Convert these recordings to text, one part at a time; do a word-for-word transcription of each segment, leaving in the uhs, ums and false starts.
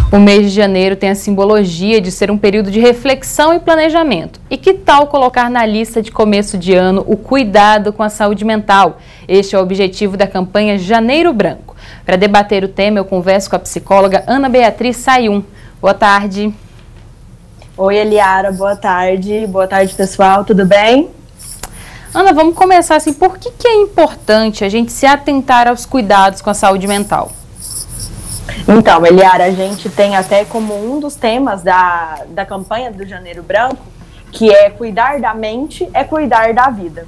O mês de janeiro tem a simbologia de ser um período de reflexão e planejamento. E que tal colocar na lista de começo de ano o cuidado com a saúde mental? Este é o objetivo da campanha Janeiro Branco. Para debater o tema, eu converso com a psicóloga Ana Beatriz Sayum. Boa tarde. Oi, Eliara, boa tarde. Boa tarde, pessoal, tudo bem? Ana, vamos começar assim. Por que que é importante a gente se atentar aos cuidados com a saúde mental? Então, Eliara, a gente tem até como um dos temas da, da campanha do Janeiro Branco, que é cuidar da mente é cuidar da vida.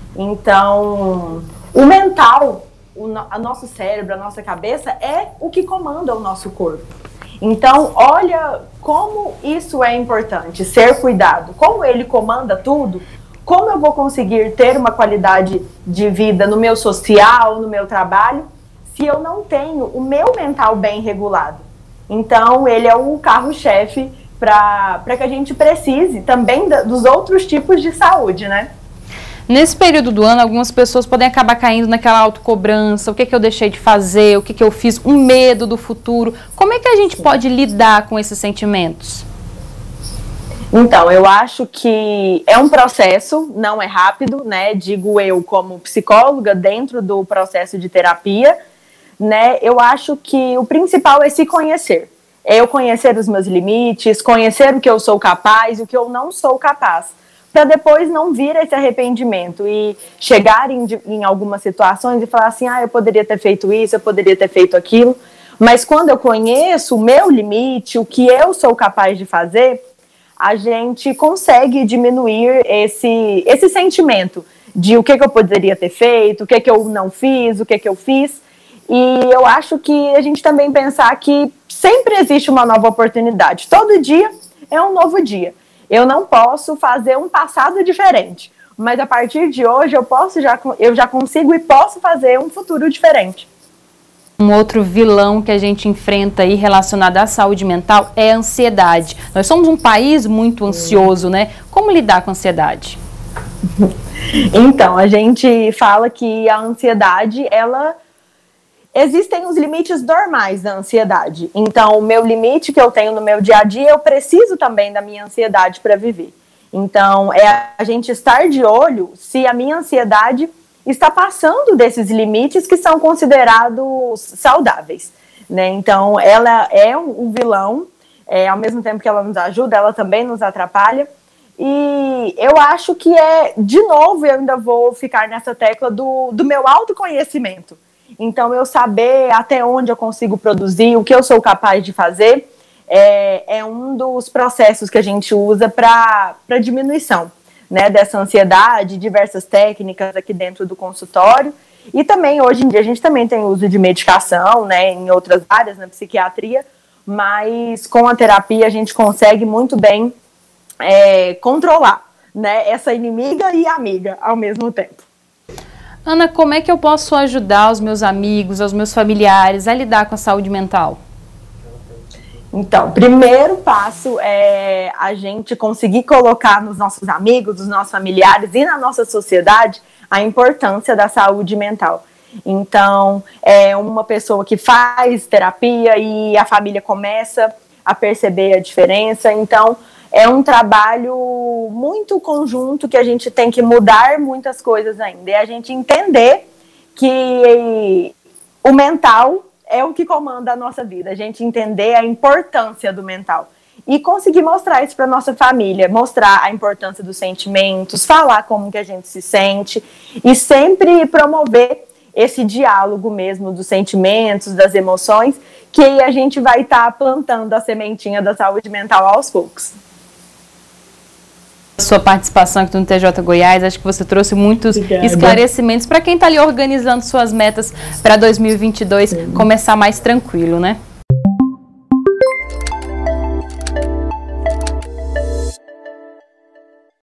Então, o mental, o no, a nosso cérebro, a nossa cabeça é o que comanda o nosso corpo. Então, olha como isso é importante, ser cuidado. Como ele comanda tudo, como eu vou conseguir ter uma qualidade de vida no meu social, no meu trabalho, se eu não tenho o meu mental bem regulado. Então, ele é o carro-chefe para que a gente precise também da, dos outros tipos de saúde, né? Nesse período do ano, algumas pessoas podem acabar caindo naquela autocobrança, o que que eu deixei de fazer, o que que eu fiz, um medo do futuro. Como é que a gente pode lidar com esses sentimentos? Então, eu acho que é um processo, não é rápido, né? Digo eu como psicóloga, dentro do processo de terapia, né, eu acho que o principal é se conhecer. É eu conhecer os meus limites, conhecer o que eu sou capaz e o que eu não sou capaz, para depois não vir esse arrependimento e chegar em, em algumas situações e falar assim, ah, eu poderia ter feito isso, eu poderia ter feito aquilo, mas quando eu conheço o meu limite, o que eu sou capaz de fazer, a gente consegue diminuir esse, esse sentimento de o que, que eu poderia ter feito, o que, que eu não fiz, o que, que eu fiz. E eu acho que a gente também pensar que sempre existe uma nova oportunidade. Todo dia é um novo dia. Eu não posso fazer um passado diferente, mas a partir de hoje eu, posso já, eu já consigo e posso fazer um futuro diferente. Um outro vilão que a gente enfrenta aí relacionado à saúde mental é a ansiedade. Nós somos um país muito ansioso, né? Como lidar com a ansiedade? Então, a gente fala que a ansiedade, ela... Existem os limites normais da ansiedade. Então, o meu limite que eu tenho no meu dia a dia, eu preciso também da minha ansiedade para viver. Então, é a gente estar de olho se a minha ansiedade está passando desses limites que são considerados saudáveis, né? Então, ela é um vilão, é, ao mesmo tempo que ela nos ajuda, ela também nos atrapalha. E eu acho que é, de novo, eu ainda vou ficar nessa tecla do, do meu autoconhecimento. Então, eu saber até onde eu consigo produzir, o que eu sou capaz de fazer, é, é um dos processos que a gente usa para para diminuição, né, dessa ansiedade, diversas técnicas aqui dentro do consultório. E também, hoje em dia, a gente também tem uso de medicação, né, em outras áreas, na psiquiatria, mas com a terapia a gente consegue muito bem é, controlar, né, essa inimiga e amiga ao mesmo tempo. Ana, como é que eu posso ajudar os meus amigos, os meus familiares a lidar com a saúde mental? Então, primeiro passo é a gente conseguir colocar nos nossos amigos, nos nossos familiares e na nossa sociedade a importância da saúde mental. Então, é uma pessoa que faz terapia e a família começa a perceber a diferença. Então, é um trabalho muito conjunto que a gente tem que mudar muitas coisas ainda. E a gente entender que o mental é o que comanda a nossa vida. A gente entender a importância do mental. E conseguir mostrar isso para a nossa família. Mostrar a importância dos sentimentos, falar como que a gente se sente. E sempre promover esse diálogo mesmo dos sentimentos, das emoções, que aí a gente vai estar tá plantando a sementinha da saúde mental aos poucos. Sua participação aqui no T J Goiás, acho que você trouxe muitos Obrigada. Esclarecimentos para quem está ali organizando suas metas para dois mil e vinte e dois. Sim. Começar mais tranquilo, né?